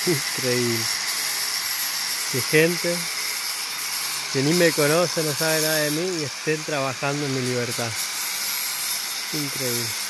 Increíble. Que gente que ni me conoce, no sabe nada de mí y estén trabajando en mi libertad. Increíble.